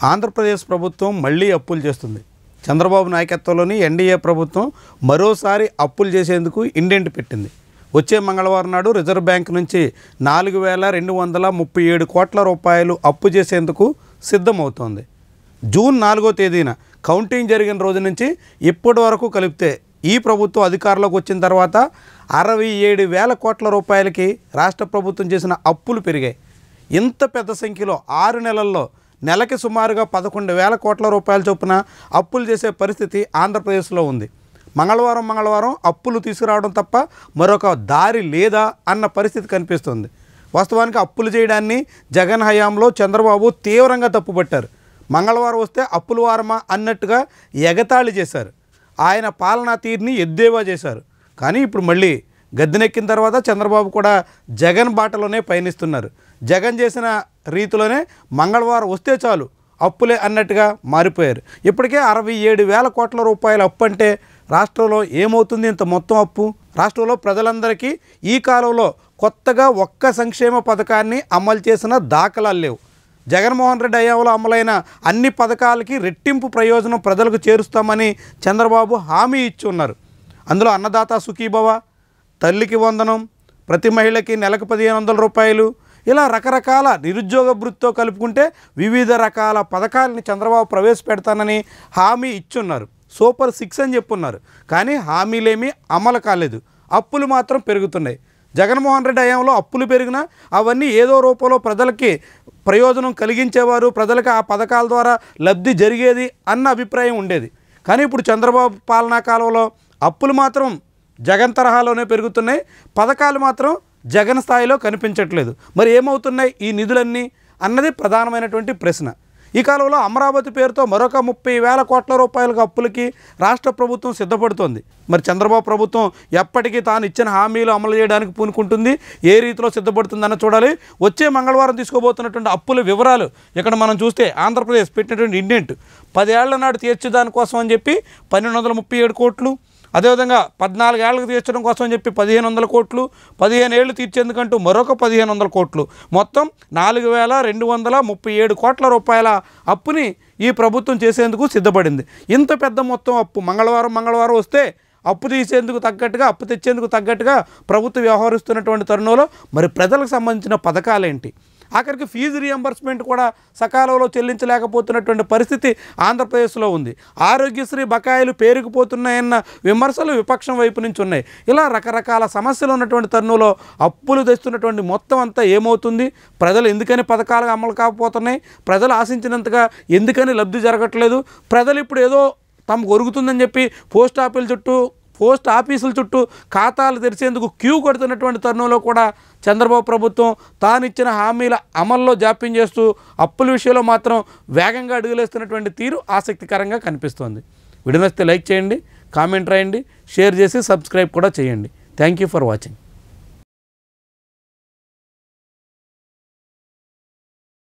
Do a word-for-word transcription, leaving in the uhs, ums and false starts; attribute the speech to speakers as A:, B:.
A: ఆంధ్రప్రదేశ్ ప్రభుత్వం మళ్ళీ అప్పులు చేస్తుంది. చంద్రబాబు నాయకత్వంలోని ఎన్డీఏ ప్రభుత్వం మరోసారి అప్పులు చేసేందుకు ఇండెంట్ పెట్టింది. వచ్చే మంగళవారం నాడు రిజర్వ్ బ్యాంక్ నుంచి నాలుగు వేల రెండు వందల ముప్పై ఏడు కోట్ల రూపాయలు అప్పు చేసేందుకు సిద్ధమవుతోంది. జూన్ నాలుగో తేదీన కౌంటింగ్ జరిగిన రోజు నుంచి ఇప్పటి వరకు కలిపితే ఈ ప్రభుత్వం అధికారంలోకి వచ్చిన తర్వాత అరవై ఏడు వేల కోట్ల రూపాయలకి రాష్ట్ర ప్రభుత్వం చేసిన అప్పులు పెరిగాయి. ఇంత పెద్ద సంఖ్యలో ఆరు నెలల్లో నెలకి సుమారుగా పదకొండు వేల కోట్ల రూపాయల చొప్పున అప్పులు చేసే పరిస్థితి ఆంధ్రప్రదేశ్లో ఉంది. మంగళవారం మంగళవారం అప్పులు తీసుకురావడం తప్ప మరొక దారి లేదా అన్న పరిస్థితి కనిపిస్తుంది. వాస్తవానికి అప్పులు చేయడాన్ని జగన్ హయాంలో చంద్రబాబు తీవ్రంగా తప్పుపట్టారు. మంగళవారం వస్తే అప్పుల వారమా అన్నట్టుగా ఎగతాళి చేశారు. ఆయన పాలనా తీరుని ఎద్దేవా చేశారు. కానీ ఇప్పుడు మళ్ళీ గద్దెనెక్కిన తర్వాత చంద్రబాబు కూడా జగన్ బాటలోనే పయనిస్తున్నారు. జగన్ చేసిన రీతిలోనే మంగళవారం వస్తే చాలు అప్పులే అన్నట్టుగా మారిపోయారు. ఇప్పటికే అరవై ఏడు వేల కోట్ల రూపాయల అప్పు అంటే రాష్ట్రంలో ఏమవుతుంది ఇంత మొత్తం అప్పు? రాష్ట్రంలో ప్రజలందరికీ ఈ కాలంలో కొత్తగా ఒక్క సంక్షేమ పథకాన్ని అమలు చేసిన దాఖలాలు లేవు. జగన్మోహన్ రెడ్డి హయాంలో అమలైన అన్ని పథకాలకి రెట్టింపు ప్రయోజనం ప్రజలకు చేరుస్తామని చంద్రబాబు హామీ ఇచ్చి ఉన్నారు. అందులో అన్నదాత సుఖీభవ, తల్లికి వందనం, ప్రతి మహిళకి నెలకు పదిహేను వందల రూపాయలు, ఇలా రకరకాల నిరుద్యోగ భృతితో కలుపుకుంటే వివిధ రకాల పథకాలని చంద్రబాబు ప్రవేశపెడతానని హామీ ఇచ్చున్నారు. సూపర్ సిక్స్ అని చెప్పున్నారు. కానీ హామీలేమీ అమలు కాలేదు. అప్పులు మాత్రం పెరుగుతున్నాయి. జగన్మోహన్ రెడ్డి హయాంలో అప్పులు పెరిగినా అవన్నీ ఏదో రూపంలో ప్రజలకి ప్రయోజనం కలిగించేవారు, ప్రజలకు ఆ పథకాల ద్వారా లబ్ధి జరిగేది అన్న అభిప్రాయం ఉండేది. కానీ ఇప్పుడు చంద్రబాబు పాలనా కాలంలో అప్పులు మాత్రం జగన్ తరహాలోనే పెరుగుతున్నాయి, పథకాలు మాత్రం జగన్ స్థాయిలో కనిపించట్లేదు. మరి ఏమవుతున్నాయి ఈ నిధులన్నీ అన్నది ప్రధానమైనటువంటి ప్రశ్న. ఈ కాలంలో అమరావతి పేరుతో మరొక ముప్పై వేల కోట్ల రూపాయలకు అప్పులకి రాష్ట్ర ప్రభుత్వం సిద్ధపడుతోంది. మరి చంద్రబాబు ప్రభుత్వం ఎప్పటికీ తాను ఇచ్చిన హామీలు అమలు చేయడానికి పూనుకుంటుంది, ఏ రీతిలో సిద్ధపడుతుందన్న చూడాలి. వచ్చే మంగళవారం తీసుకోబోతున్నటువంటి అప్పుల వివరాలు ఇక్కడ మనం చూస్తే ఆంధ్రప్రదేశ్ పెట్టినటువంటి ఇండెంట్ పదేళ్ల నాడు తీర్చేదానికోసం అని చెప్పి పన్నెండు వందల ముప్పై ఏడు కోట్లు, అదేవిధంగా పద్నాలుగేళ్లకు తీర్చడం కోసం అని చెప్పి పదిహేను వందల కోట్లు, పదిహేను ఏళ్ళు తీర్చేందుకంటూ మరొక పదిహేను వందల కోట్లు, మొత్తం నాలుగు వేల రెండు వందల ముప్పై ఏడు కోట్ల రూపాయల అప్పుని ఈ ప్రభుత్వం చేసేందుకు సిద్ధపడింది. ఇంత పెద్ద మొత్తం అప్పు మంగళవారం మంగళవారం వస్తే అప్పు తీసేందుకు తగ్గట్టుగా, అప్పు తెచ్చేందుకు తగ్గట్టుగా ప్రభుత్వం వ్యవహరిస్తున్నటువంటి తరుణంలో మరి ప్రజలకు సంబంధించిన పథకాలేంటి? ఆఖరికి ఫీజు రియంబర్స్మెంట్ కూడా సకాలంలో చెల్లించలేకపోతున్నటువంటి పరిస్థితి ఆంధ్రప్రదేశ్లో ఉంది. ఆరోగ్యశ్రీ బకాయిలు పేరుకుపోతున్నాయన్న విమర్శలు విపక్షం వైపు నుంచి ఉన్నాయి. ఇలా రకరకాల సమస్యలు ఉన్నటువంటి తరుణంలో అప్పులు తెస్తున్నటువంటి మొత్తం అంతా ఏమవుతుంది? ప్రజలు ఎందుకని పథకాలు అమలు కాకపోతున్నాయి? ప్రజలు ఆశించినంతగా ఎందుకని లబ్ధి జరగట్లేదు? ప్రజలు ఇప్పుడు ఏదో తమకు ఒరుగుతుందని చెప్పి పోస్ట్ ఆఫీసుల చుట్టూ పోస్ట్ ఆఫీసుల చుట్టూ ఖాతాలు తెరిచేందుకు క్యూ కొడుతున్నటువంటి తరుణంలో కూడా చంద్రబాబు ప్రభుత్వం తానిచ్చిన హామీల అమల్లో జాప్యం చేస్తూ అప్పుల విషయంలో మాత్రం వేగంగా అడుగులేస్తున్నటువంటి తీరు ఆసక్తికరంగా కనిపిస్తోంది. వీడియో నచ్చితే లైక్ చేయండి, కామెంట్ రాయండి, షేర్ చేసి సబ్స్క్రైబ్ కూడా చేయండి. Thank you for watching.